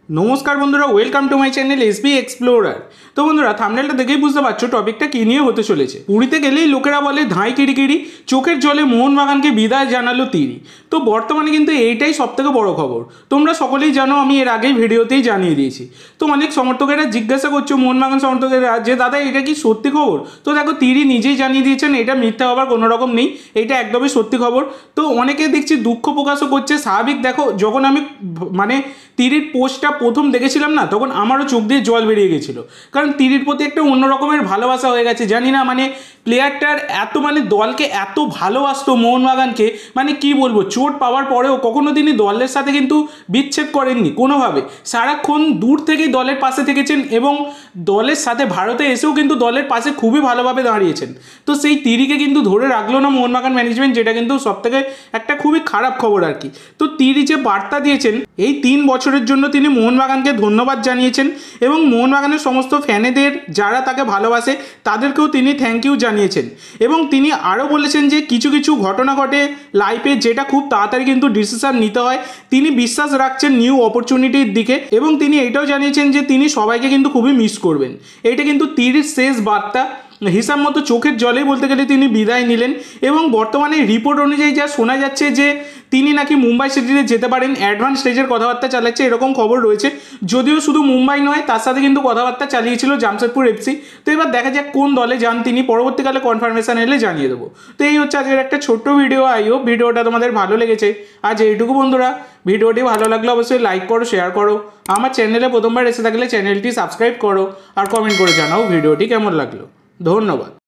नमस्कार बंधुरा welcome to my channel SB explorer. तो बंधुरा थाम्बनेलটা দেখেই বুঝতে পারছো টপিকটা কি নিয়ে হতে চলেছে। পুরীতে গেলেই লোকেরা বলে ধাঁই কিড়িকিড়ি, চোখের জলে মোহনবাগানকে বিদায় জানালো তিরি। তো বর্তমানে কিন্তু এইটাই সবথেকে বড় খবর। তোমরা সকলেই জানো, আমি এর আগেই ভিডিওতেই জানিয়ে দিয়েছি। তো অনেক সমর্থকেরা জিজ্ঞাসা করছো, মোহনবাগান সমর্থকেরা, যে দাদা এটা কি সত্যি খবর? তো দেখো, তিরি নিজেই জানিয়ে দিয়েছেন এটা মিথ্যা হবার কোনো রকম নেই, এটা একদমই সত্যি খবর। তো অনেকে দেখছি দুঃখ প্রকাশও করছে, স্বাভাবিক। দেখো, যখন আমি তিরির পোস্টটা প্রথম দেখেছিলাম না, তখন আমারও চোখ দিয়ে জল বেরিয়ে গেছিলো, কারণ তিরির প্রতি একটা অন্য রকমের ভালোবাসা হয়ে গেছে। জানি না প্লেয়ারটার এত দলকে এত ভালোবাসতো, মোহনবাগানকে কি বলবো, চোট পাওয়ার পরেও কখনো তিনি দলের সাথে কিন্তু বিচ্ছেদ করেননি কোনোভাবে। সারাক্ষণ দূর থেকেই দলের পাশে থেকেছেন এবং দলের সাথে ভারতে এসেও কিন্তু দলের পাশে খুবই ভালোভাবে দাঁড়িয়েছেন। তো সেই তিরিকে কিন্তু ধরে রাখলো না মোহনবাগান ম্যানেজমেন্ট, যেটা কিন্তু সবথেকে একটা খুবই খারাপ খবর আর কি। তো তিরি যে বার্তা দিয়েছেন, এই 3 বছরের জন্য তিনি মোহনবাগানকে ধন্যবাদ জানিয়েছেন এবং মোহনবাগানের সমস্ত ফ্যানেদের যারা তাকে ভালোবাসে তাদেরকেও তিনি থ্যাংক ইউ জানিয়েছেন। এবং তিনি আরও বলেছেন যে কিছু কিছু ঘটনা ঘটে লাইফে, যেটা খুব তাড়াতাড়ি কিন্তু ডিসিশন নিতে হয়। তিনি বিশ্বাস রাখছেন নিউ অপরচুনিটির দিকে এবং তিনি এটাও জানিয়েছেন যে তিনি সবাইকে কিন্তু খুবই মিস করবেন। এটা কিন্তু তিরির শেষ বার্তা। হিসাব মতো চোখের জলেই বলতে গেলে তিনি বিদায় নিলেন এবং বর্তমানে রিপোর্ট অনুযায়ী যা শোনা যাচ্ছে যে তিনি নাকি মুম্বাই সিটিতে যেতে পারেন, অ্যাডভান্স স্টেজের কথাবার্তা চালাচ্ছে, এরকম খবর রয়েছে। যদিও শুধু মুম্বাই নয়, তার সাথে কিন্তু কথাবার্তা চালিয়েছিল জামশেদপুর এফসি। তো এবার দেখা যাক কোন দলে যান তিনি, পরবর্তীকালে কনফার্মেশন এলে জানিয়ে দেবো। তো এই হচ্ছে আজকের একটা ছোট্ট ভিডিও। আই হোপ ভিডিওটা তোমাদের ভালো লেগেছে। আজ এইটুকু বন্ধুরা, ভিডিওটি ভালো লাগলে অবশ্যই লাইক করো, শেয়ার করো। আমার চ্যানেলে প্রথমবার এসে থাকলে চ্যানেলটি সাবস্ক্রাইব করো আর কমেন্ট করে জানাও ভিডিওটি কেমন লাগলো। ধন্যবাদ।